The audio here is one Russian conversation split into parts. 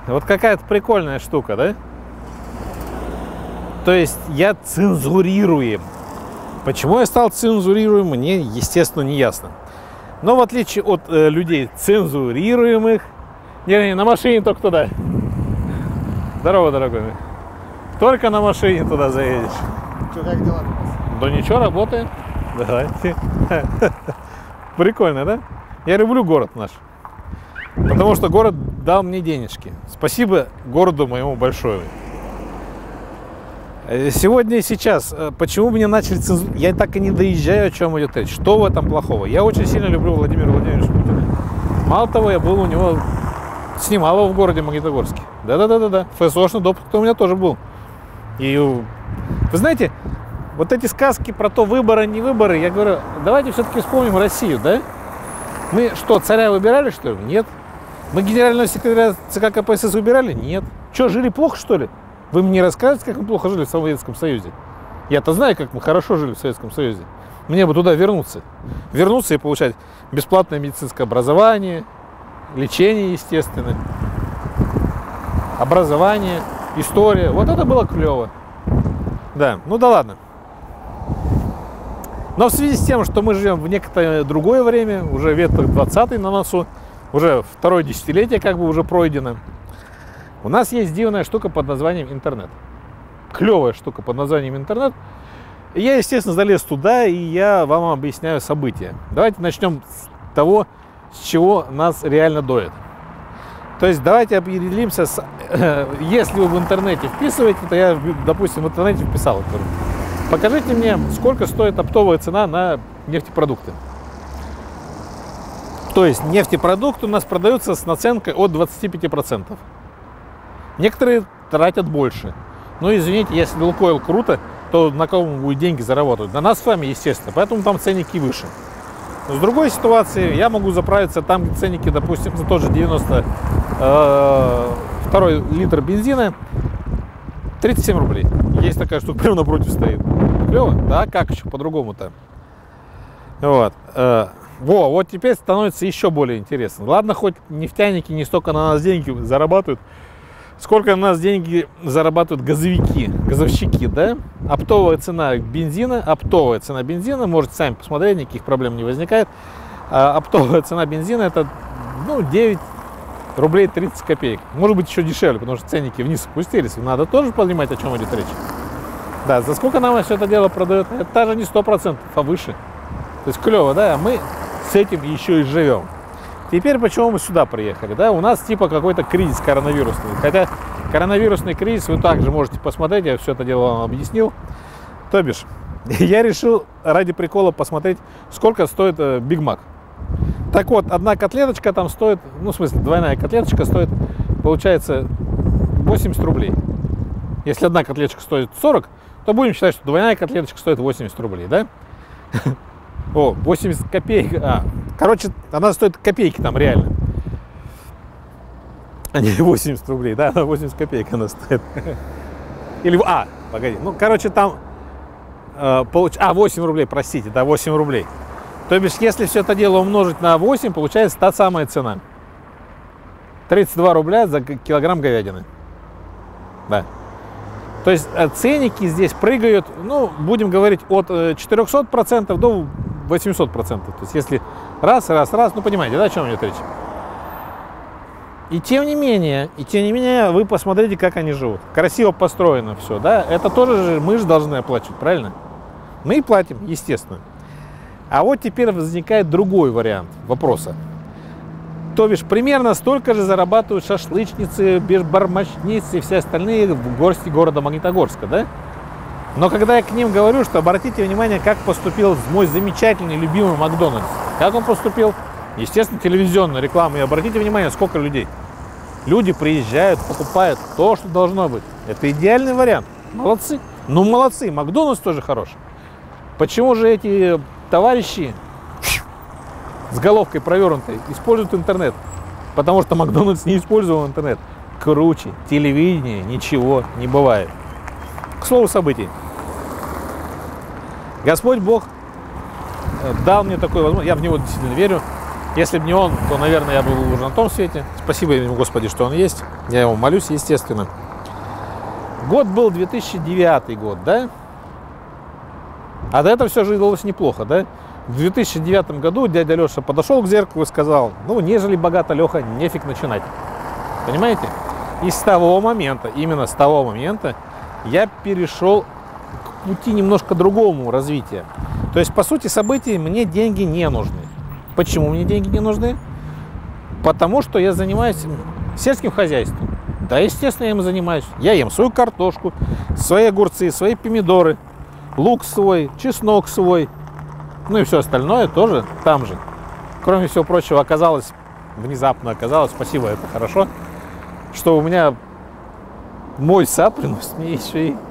Вот какая-то прикольная штука, да? То есть я цензурируем. Почему я стал цензурируем, мне, естественно, не ясно. Но в отличие от людей цензурируемых... Не, на машине только туда. Здорово, дорогой мой. Только на машине туда заедешь. Что, как дела? Да ничего, работаем. Давайте. Прикольно, да? Я люблю город наш. Потому что город дал мне денежки. Спасибо городу моему большое. Сегодня и сейчас. Почему мне начали цензурировать? Я так и не доезжаю, о чем идет речь. Что в этом плохого? Я очень сильно люблю Владимира Владимировича Путина. Мало того, я был у него, снимал его в городе Магнитогорске. Да-да-да-да-да. ФСОшный допуск у меня тоже был. И вы знаете, вот эти сказки про то, выборы, не выборы, я говорю, давайте все-таки вспомним Россию, да? Мы что, царя выбирали, что ли? Нет. Мы генерального секретаря ЦК КПСС выбирали? Нет. Что, жили плохо, что ли? Вы мне расскажете, как мы плохо жили в Советском Союзе? Я-то знаю, как мы хорошо жили в Советском Союзе. Мне бы туда вернуться. Вернуться и получать бесплатное медицинское образование, лечение, естественно, образование, история. Вот это было клево. Да, ну да ладно. Но в связи с тем, что мы живем в некое другое время, уже век 20-й на носу, уже второе десятилетие как бы уже пройдено, у нас есть дивная штука под названием интернет. Клевая штука под названием интернет. И я, естественно, залез туда, и я вам объясняю события. Давайте начнем с того, с чего нас реально доет. То есть давайте определимся, если вы в интернете вписываете, то я, допустим, в интернете вписал. Покажите мне, сколько стоит оптовая цена на нефтепродукты. То есть нефтепродукты у нас продаются с наценкой от 25%. Некоторые тратят больше. Но извините, если Лукойл круто, то на ком будет деньги заработать? На нас с вами, естественно. Поэтому там ценники выше. Но с другой ситуации, я могу заправиться там, где ценники, допустим, за тот же 92 литр бензина 37 рублей. Есть такая штука, прямо напротив стоит. Клево? Да, как еще по-другому-то? Вот. Вот теперь становится еще более интересно. Ладно, хоть нефтяники не столько на нас деньги зарабатывают, сколько на нас деньги зарабатывают газовщики, да? Оптовая цена бензина, можете сами посмотреть, никаких проблем не возникает. Оптовая цена бензина это 9 рублей 30 копеек. Может быть еще дешевле, потому что ценники вниз опустились. Надо тоже понимать, о чем идет речь. Да, за сколько нам все это дело продает? Это даже не 100%, а выше. То есть клево, да? А мы с этим еще и живем. Теперь почему мы сюда приехали? Да? У нас типа какой-то кризис коронавирусный. Хотя коронавирусный кризис вы также можете посмотреть, я все это дело вам объяснил. То бишь, я решил ради прикола посмотреть, сколько стоит Биг Мак. Так вот, одна котлеточка там стоит, в смысле, двойная котлеточка стоит, получается, 80 рублей. Если одна котлеточка стоит 40, то будем считать, что двойная котлеточка стоит 80 рублей, да? О, 80 копеек. Короче, она стоит копейки там реально. А не 80 рублей, да, 80 копеек она стоит. Или, погоди, короче, там 8 рублей, простите, да, 8 рублей. То бишь, если все это дело умножить на 8, получается та самая цена. 32 рубля за килограмм говядины. Да. То есть ценники здесь прыгают, будем говорить, от 400% до 800%. То есть если раз, понимаете, да, о чем идет речь? И тем не менее, вы посмотрите, как они живут. Красиво построено все, да? Это тоже мы же должны оплачивать, правильно? Мы и платим, естественно. А вот теперь возникает другой вариант вопроса. То бишь, примерно столько же зарабатывают шашлычницы, бармачницы и все остальные в города Магнитогорска, да? Но когда я к ним говорю, что обратите внимание, как поступил мой замечательный, любимый Макдональдс. Как он поступил? Естественно, телевизионная реклама. И обратите внимание, сколько людей. Люди приезжают, покупают то, что должно быть. Это идеальный вариант. Молодцы. Молодцы. Макдональдс тоже хорош. Почему же эти товарищи с головкой провернутой используют интернет? Потому что Макдональдс не использовал интернет. Круче телевидения ничего не бывает. К слову событий. Господь Бог дал мне такую возможность, я в него действительно верю, Если бы не он, то, наверное, я был уже на том свете. Спасибо ему, Господи, что он есть. Я ему молюсь, естественно. Год был 2009 год, да? А до этого все жилось неплохо, да? В 2009 году дядя Леша подошел к зеркалу и сказал: ну, нежели богато, Леха, нефиг начинать. Понимаете? И с того момента, именно с того момента, я перешел к пути немножко другому развития. То есть, по сути событий, мне деньги не нужны. Почему мне деньги не нужны? Потому что я занимаюсь сельским хозяйством. Да, естественно, я им занимаюсь. Я ем свою картошку, свои огурцы, свои помидоры, лук свой, чеснок свой. Ну и все остальное тоже там же. Кроме всего прочего, внезапно оказалось, спасибо, это хорошо, что у меня мой сад приносит мне еще и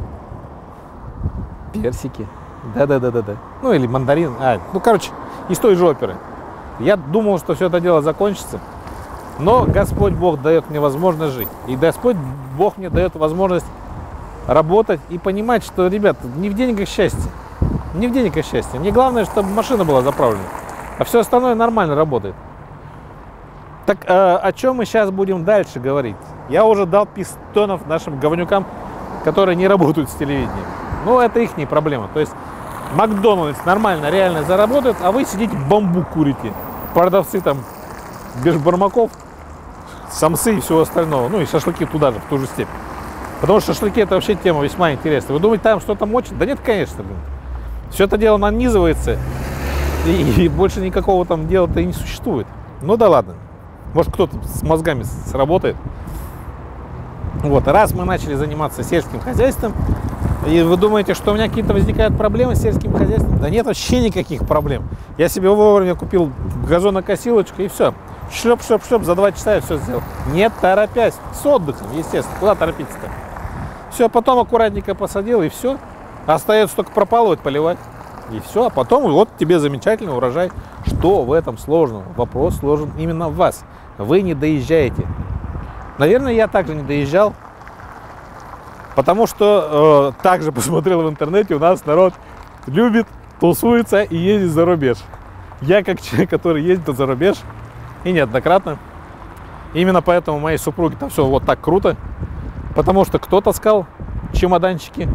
персики. Да-да-да-да-да. Ну или мандарин. Короче, из той же оперы. Я думал, что все это дело закончится. Но Господь Бог дает мне возможность жить. И Господь Бог мне дает возможность работать и понимать, что, ребят, не в деньгах счастье. Не в деньгах счастье. Мне главное, чтобы машина была заправлена. А все остальное нормально работает. Так о чем мы сейчас будем дальше говорить? Я уже дал пистонов нашим говнюкам, которые не работают с телевидением. Ну, это их проблема. То есть Макдональдс нормально, реально заработает, а вы сидите бамбук курите. Продавцы там бешбармаков, самсы и всего остального. Ну и шашлыки туда же, в ту же степь. Потому что шашлыки — это вообще тема весьма интересная. Вы думаете, там что-то мочит? Да нет, конечно. Все это дело нанизывается, и больше никакого там дела-то и не существует. Ну да ладно. Может, кто-то с мозгами сработает. Вот, раз мы начали заниматься сельским хозяйством, и вы думаете, что у меня какие-то возникают проблемы с сельским хозяйством? Да нет вообще никаких проблем. Я себе вовремя купил газонокосилочку и все. Шлеп-шлеп-шлеп, за 2 часа я все сделал. Не торопясь, с отдыхом, естественно. Куда торопиться-то? Все, потом аккуратненько посадил, и все. Остается только пропалывать, поливать. И все, а потом вот тебе замечательный урожай. Что в этом сложного? Вопрос сложен именно в вас. Вы не доезжаете. Наверное, я также не доезжал. Потому что также посмотрел в интернете, у нас народ любит, тусуется и ездит за рубеж. Я как человек, который ездит за рубеж, и неоднократно. Именно поэтому моей супруге там все вот так круто. Потому что кто таскал чемоданчики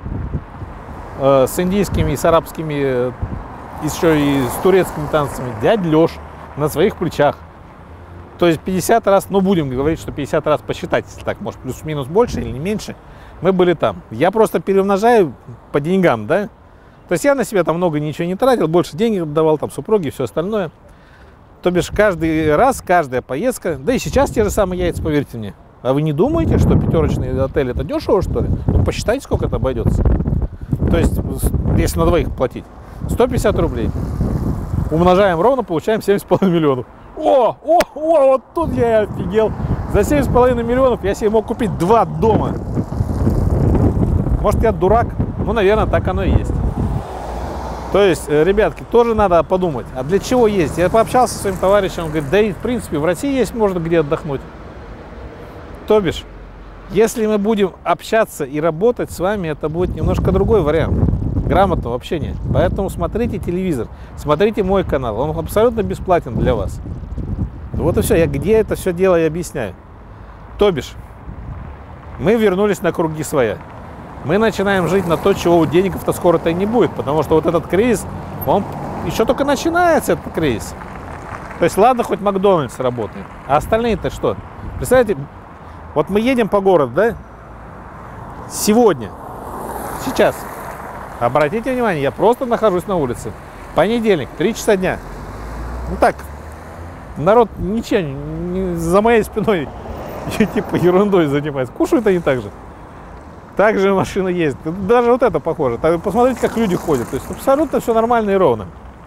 с индийскими и с арабскими, еще и с турецкими танцами? Дядя Леш на своих плечах. То есть 50 раз, ну будем говорить, что 50 раз посчитать, если так, может плюс-минус больше или не меньше, мы были там. Я просто переумножаю по деньгам, да? То есть я на себя там много ничего не тратил, больше денег давал, там супруге и все остальное. То бишь каждый раз, каждая поездка, да и сейчас те же самые яйца, поверьте мне. А вы не думаете, что пятерочный отель это дешево, что ли? Ну посчитайте, сколько это обойдется. То есть, если на двоих платить, 150 рублей. Умножаем ровно, получаем 7,5 миллионов. Вот тут я офигел. За 7,5 миллионов я себе мог купить 2 дома. Может, я дурак? Ну, наверное, так оно и есть. То есть, ребятки, тоже надо подумать, а для чего есть? Я пообщался со своим товарищем, он говорит, да и в принципе в России есть, можно где отдохнуть. То бишь, если мы будем общаться и работать с вами, это будет немножко другой вариант грамотного общения. Поэтому смотрите телевизор, смотрите мой канал, он абсолютно бесплатен для вас. Вот и все, я где это все дело и объясняю. То бишь, мы вернулись на круги своя. Мы начинаем жить на то, чего у денег-то скоро-то и не будет, потому что вот этот кризис, он еще только начинается, этот кризис. То есть, ладно, хоть Макдональдс работает, а остальные-то что? Представляете, вот мы едем по городу, да? Сегодня, сейчас, обратите внимание, я просто нахожусь на улице. Понедельник, 3 часа дня. Ну так, народ ничем, за моей спиной типа ерундой занимается. Кушают они так же. Также машина ездит. Даже вот это похоже. Посмотрите, как люди ходят. То есть абсолютно все нормально и ровно.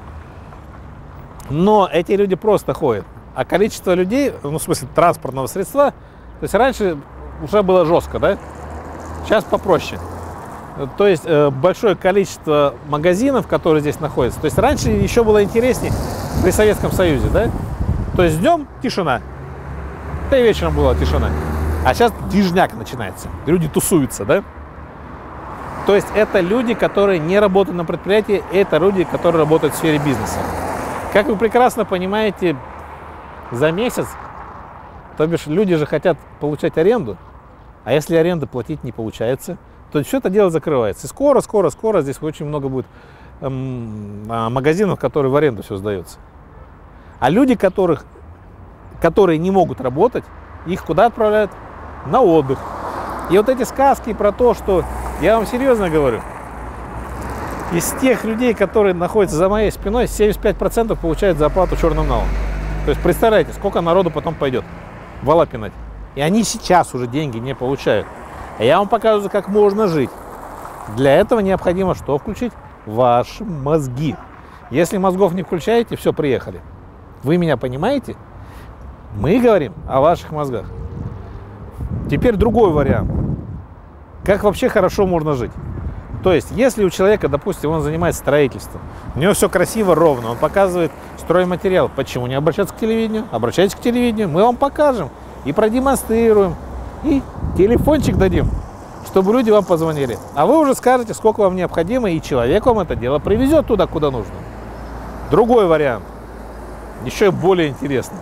Но эти люди просто ходят. А количество людей, ну в смысле транспортного средства, то есть раньше уже было жестко, да? Сейчас попроще. То есть большое количество магазинов, которые здесь находятся. То есть раньше еще было интереснее при Советском Союзе, да? То есть днем тишина. Да и вечером была тишина. А сейчас движняк начинается. Люди тусуются, да? То есть это люди, которые не работают на предприятии, это люди, которые работают в сфере бизнеса. Как вы прекрасно понимаете, за месяц, то бишь люди же хотят получать аренду, а если аренду платить не получается, то все это дело закрывается. И скоро здесь очень много будет магазинов, которые в аренду все сдается. А люди, которые не могут работать, их куда отправляют? На отдых. И вот эти сказки про то, что, я вам серьезно говорю, из тех людей, которые находятся за моей спиной, 75% получают зарплату черным налом. То есть представляете, сколько народу потом пойдет вала пинать. И они сейчас уже деньги не получают. А я вам показываю, как можно жить. Для этого необходимо что включить? Ваши мозги. Если мозгов не включаете, все, приехали. Вы меня понимаете? Мы говорим о ваших мозгах. Теперь другой вариант. Как вообще хорошо можно жить? То есть, если у человека, допустим, он занимается строительством, у него все красиво, ровно, он показывает стройматериал, почему не обращаться к телевидению? Обращайтесь к телевидению, мы вам покажем и продемонстрируем, и телефончик дадим, чтобы люди вам позвонили. А вы уже скажете, сколько вам необходимо, и человек вам это дело привезет туда, куда нужно. Другой вариант, еще более интересный.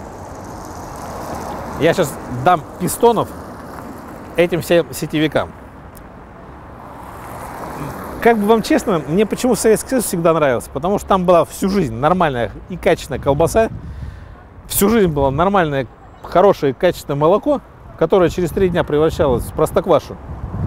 Я сейчас дам пистонов этим всем сетевикам. Как бы вам честно, мне почему Советский Союз всегда нравился? Потому что там была всю жизнь нормальная и качественная колбаса, всю жизнь было нормальное, хорошее, качественное молоко, которое через 3 дня превращалось в простоквашу.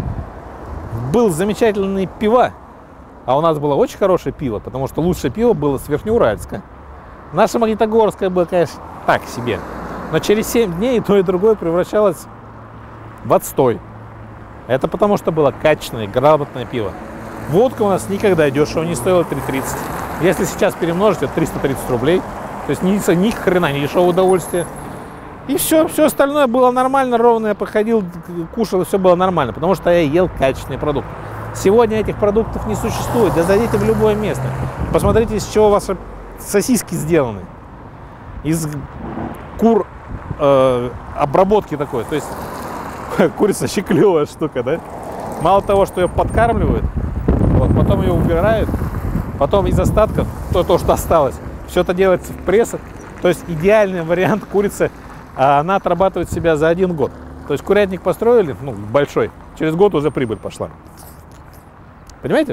Был замечательный пиво, а у нас было очень хорошее пиво, потому что лучшее пиво было с Верхнеуральска. Наше Магнитогорское было, конечно, так себе. Но через 7 дней и то, и другое превращалось в отстой. Это потому что было качественное, грамотное пиво. Водка у нас никогда дешево не стоила 3,30. Если сейчас перемножить, это 330 рублей. То есть ни хрена не дешевое удовольствие. И все остальное было нормально, ровно. Я походил, кушал, и все было нормально. Потому что я ел качественный продукт. Сегодня этих продуктов не существует. Да зайдите в любое место. Посмотрите, из чего ваши сосиски сделаны. Из кур обработки такой. То есть курица щеклевая штука, да? Мало того, что ее подкармливают, вот, потом ее убирают, потом из остатков, то, что осталось, все это делается в прессах. То есть идеальный вариант курицы, она отрабатывает себя за 1 год. То есть курятник построили, ну, большой, через год уже прибыль пошла. Понимаете?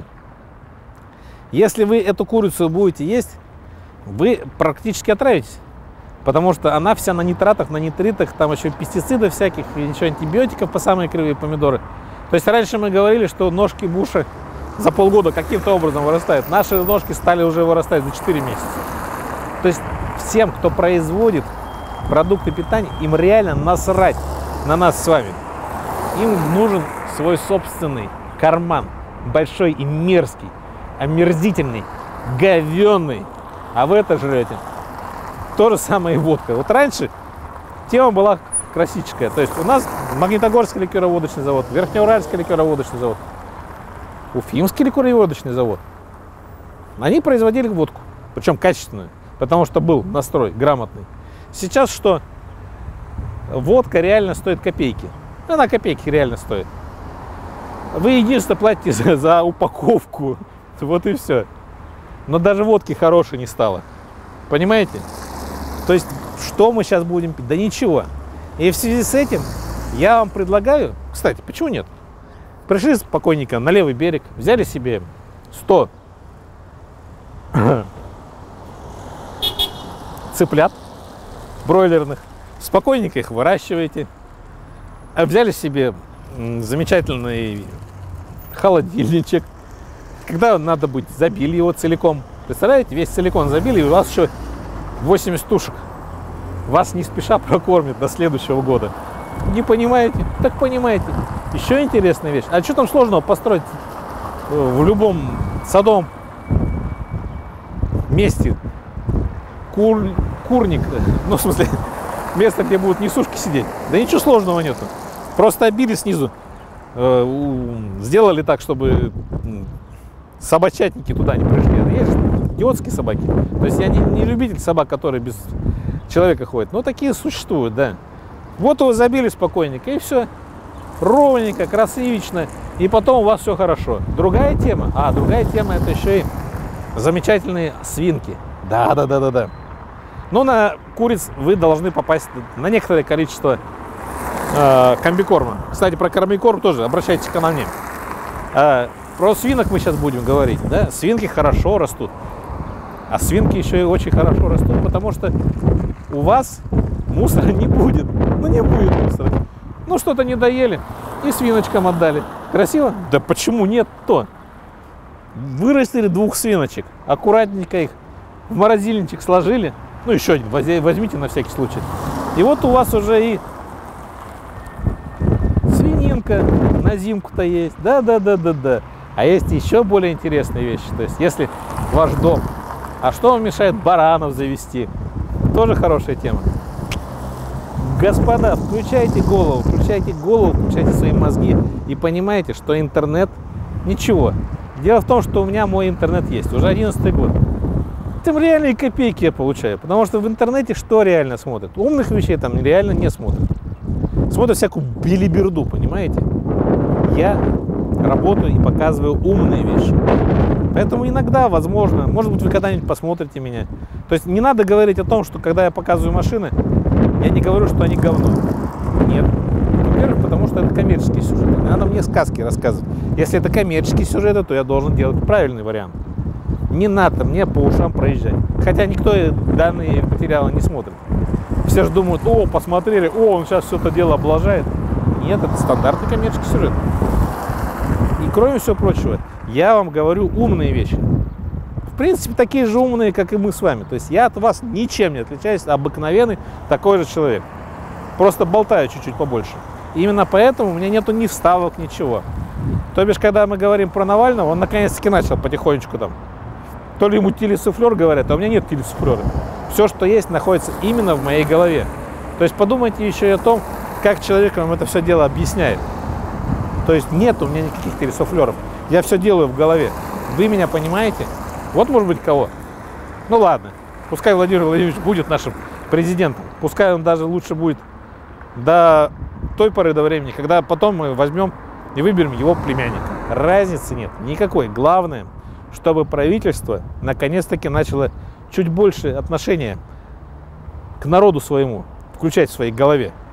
Если вы эту курицу будете есть, вы практически отравитесь. Потому что она вся на нитратах, на нитритах, там еще пестицидов всяких, и еще антибиотиков по самые кривые помидоры. То есть раньше мы говорили, что ножки Буша за полгода каким-то образом вырастают. Наши ножки стали уже вырастать за 4 месяца. То есть всем, кто производит продукты питания, им реально насрать на нас с вами. Им нужен свой собственный карман. Большой и мерзкий, омерзительный, говёный. А вы это жрете. То же самое и водка. Вот раньше тема была классическая. То есть у нас Магнитогорский ликероводочный завод, Верхнеуральский ликероводочный завод, Уфимский ликероводочный завод. Они производили водку, причем качественную, потому что был настрой грамотный. Сейчас что? Водка реально стоит копейки. Она копейки реально стоит. Вы единственное платите за упаковку. Вот и все. Но даже водки хорошей не стало. Понимаете? То есть, что мы сейчас будем пить? Да ничего. И в связи с этим я вам предлагаю, кстати, почему нет? Пришли спокойненько на левый берег, взяли себе 100 цыплят бройлерных, спокойненько их выращиваете, взяли себе замечательный холодильничек, когда надо будет, забили его целиком. Представляете, весь целиком забили, и у вас еще 80 тушек. Вас не спеша прокормят до следующего года. Не понимаете? Так понимаете. Еще интересная вещь. А что там сложного построить в любом садовом месте? Курник, ну в смысле, место, где будут несушки сидеть. Да ничего сложного нету. Просто обили снизу. Сделали так, чтобы собачатники туда не пришли. Есть идиотские собаки. То есть я не любитель собак, которые без человека ходят. Но такие существуют, да. Вот его забили спокойненько, и все. Ровненько, красивично. И потом у вас все хорошо. Другая тема. Другая тема — это еще и замечательные свинки. Да. Но на куриц вы должны попасть на некоторое количество комбикорма. Кстати, про комбикорм тоже обращайтесь ко мне. Про свинок мы сейчас будем говорить. Да? Свинки хорошо растут. А свинки еще и очень хорошо растут, потому что у вас мусора не будет. Ну, не будет мусора. Ну, что-то не доели и свиночкам отдали. Красиво? Да почему нет-то? Вырастили 2 свиночек, аккуратненько их в морозильничек сложили. Ну, еще один возьмите на всякий случай. И вот у вас уже и свининка на зимку-то есть. Да. А есть еще более интересные вещи. То есть, если ваш дом, а что вам мешает баранов завести? Тоже хорошая тема. Господа, включайте голову, включайте свои мозги и понимаете, что интернет ничего. Дело в том, что у меня мой интернет есть, уже 11-й год. Там реальные копейки я получаю, потому что в интернете что реально смотрят? Умных вещей там реально не смотрят. Смотрят всякую билиберду, понимаете? Я работаю и показываю умные вещи. Поэтому иногда, возможно, может быть, вы когда-нибудь посмотрите меня. То есть не надо говорить о том, что когда я показываю машины, я не говорю, что они говно. Нет. Во-первых, потому что это коммерческие сюжеты. Не надо мне сказки рассказывать. Если это коммерческие сюжеты, то я должен делать правильный вариант. Не надо мне по ушам проезжать. Хотя никто данные материалы не смотрит. Все же думают, о, посмотрели, о, он сейчас все это дело облажает. Нет, это стандартный коммерческий сюжет. И кроме всего прочего, я вам говорю умные вещи. В принципе, такие же умные, как и мы с вами. То есть я от вас ничем не отличаюсь, обыкновенный такой же человек. Просто болтаю чуть-чуть побольше. И именно поэтому у меня нету ни вставок, ничего. То бишь, когда мы говорим про Навального, он наконец-таки начал потихонечку там. То ли ему телесуфлер говорят, а у меня нет телесуфлера. Все, что есть, находится именно в моей голове. То есть подумайте еще и о том, как человек вам это все дело объясняет. То есть нет у меня никаких телесуфлеров. Я все делаю в голове. Вы меня понимаете? Вот, может быть, кого? Ну ладно, пускай Владимир Владимирович будет нашим президентом. Пускай он даже лучше будет до той поры до времени, когда потом мы возьмем и выберем его племянника. Разницы нет никакой. Главное, чтобы правительство наконец-таки начало чуть больше отношения к народу своему включать в своей голове.